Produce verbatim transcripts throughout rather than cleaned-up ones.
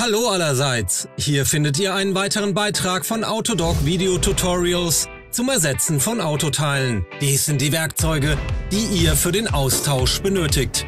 Hallo allerseits, hier findet ihr einen weiteren Beitrag von Autodoc Video Tutorials zum Ersetzen von Autoteilen. Dies sind die Werkzeuge, die ihr für den Austausch benötigt.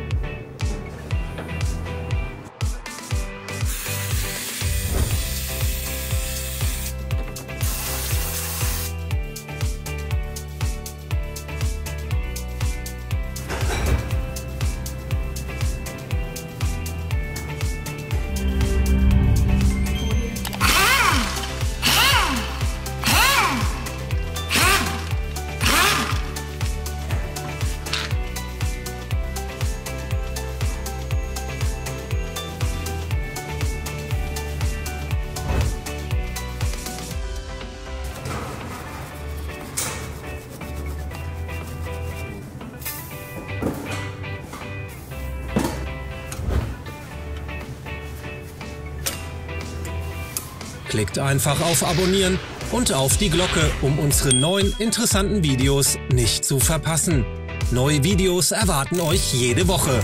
Klickt einfach auf Abonnieren und auf die Glocke, um unsere neuen interessanten Videos nicht zu verpassen. Neue Videos erwarten euch jede Woche.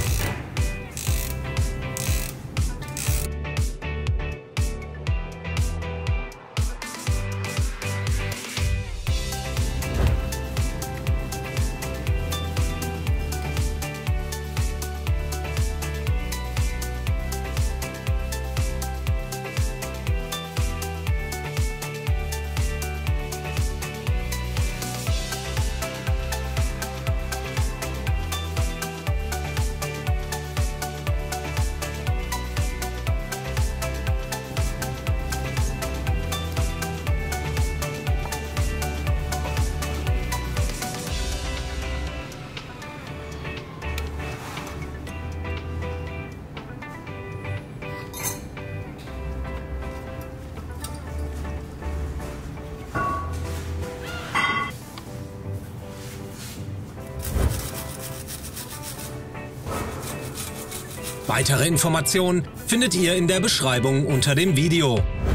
Weitere Informationen findet ihr in der Beschreibung unter dem Video.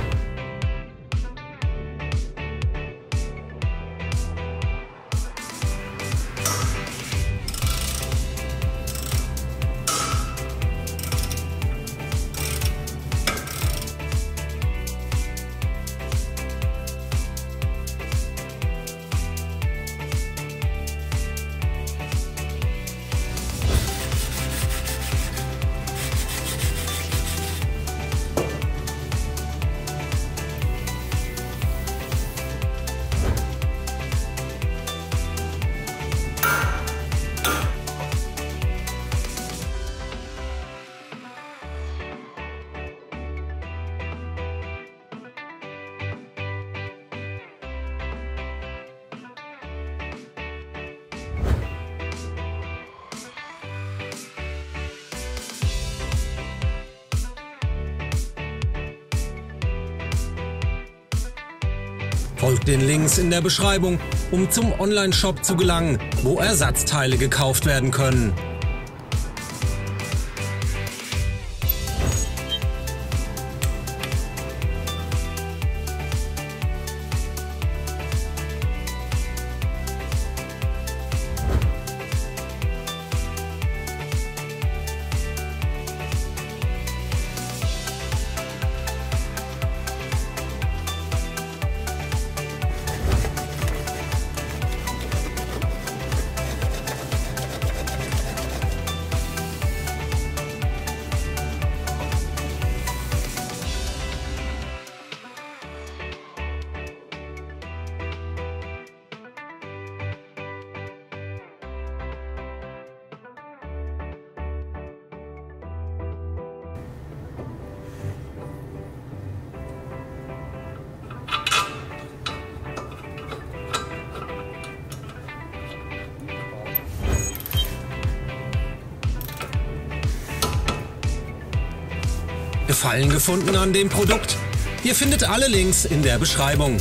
Folgt den Links in der Beschreibung, um zum Online-Shop zu gelangen, wo Ersatzteile gekauft werden können. Gefallen gefunden an dem Produkt? Ihr findet alle Links in der Beschreibung.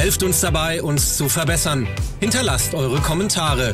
Helft uns dabei, uns zu verbessern. Hinterlasst eure Kommentare.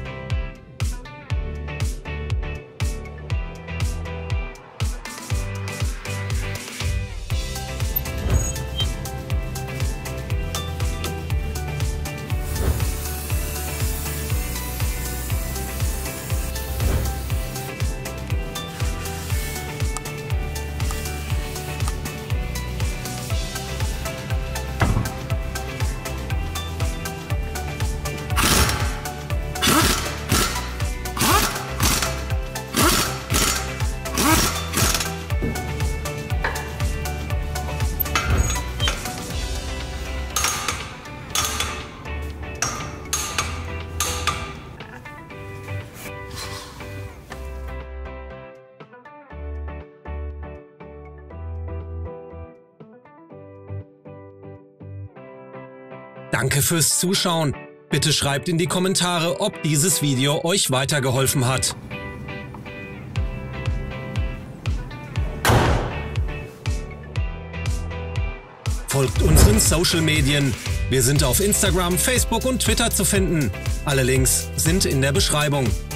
Danke fürs Zuschauen. Bitte schreibt in die Kommentare, ob dieses Video euch weitergeholfen hat. Folgt unseren Social Medien. Wir sind auf Instagram, Facebook und Twitter zu finden. Alle Links sind in der Beschreibung.